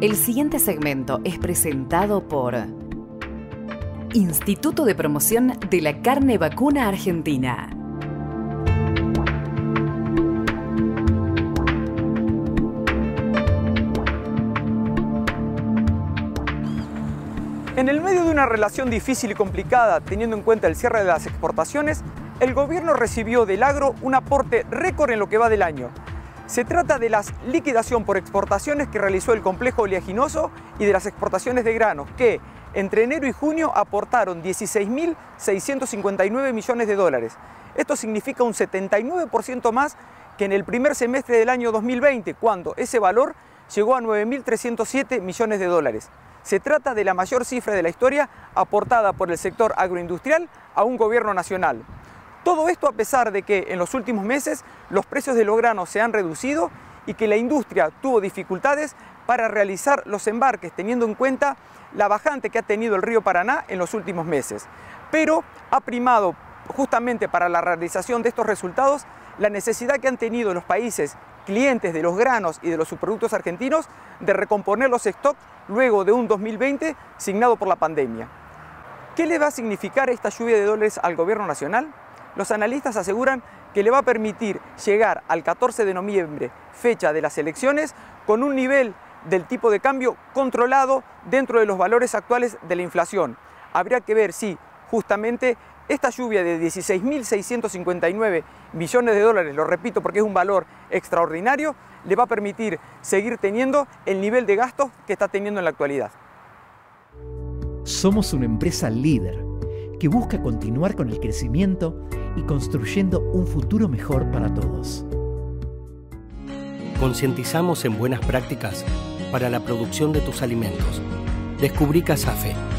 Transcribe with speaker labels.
Speaker 1: El siguiente segmento es presentado por Instituto de Promoción de la Carne Vacuna Argentina.
Speaker 2: En el medio de una relación difícil y complicada, teniendo en cuenta el cierre de las exportaciones, el gobierno recibió del agro un aporte récord en lo que va del año. Se trata de la liquidación por exportaciones que realizó el complejo oleaginoso y de las exportaciones de granos, que entre enero y junio aportaron 16.659 millones de dólares. Esto significa un 79% más que en el primer semestre del año 2020, cuando ese valor llegó a 9.307 millones de dólares. Se trata de la mayor cifra de la historia aportada por el sector agroindustrial a un gobierno nacional. Todo esto a pesar de que en los últimos meses los precios de los granos se han reducido y que la industria tuvo dificultades para realizar los embarques, teniendo en cuenta la bajante que ha tenido el río Paraná en los últimos meses. Pero ha primado justamente para la realización de estos resultados la necesidad que han tenido los países clientes de los granos y de los subproductos argentinos de recomponer los stocks luego de un 2020 signado por la pandemia. ¿Qué le va a significar esta lluvia de dólares al gobierno nacional? Los analistas aseguran que le va a permitir llegar al 14 de noviembre, fecha de las elecciones, con un nivel del tipo de cambio controlado dentro de los valores actuales de la inflación. Habría que ver si justamente esta lluvia de 16.659 millones de dólares, lo repito porque es un valor extraordinario, le va a permitir seguir teniendo el nivel de gastos que está teniendo en la actualidad.
Speaker 3: Somos una empresa líder que busca continuar con el crecimiento y construyendo un futuro mejor para todos.
Speaker 4: Concientizamos en buenas prácticas para la producción de tus alimentos. Descubrí Casafe.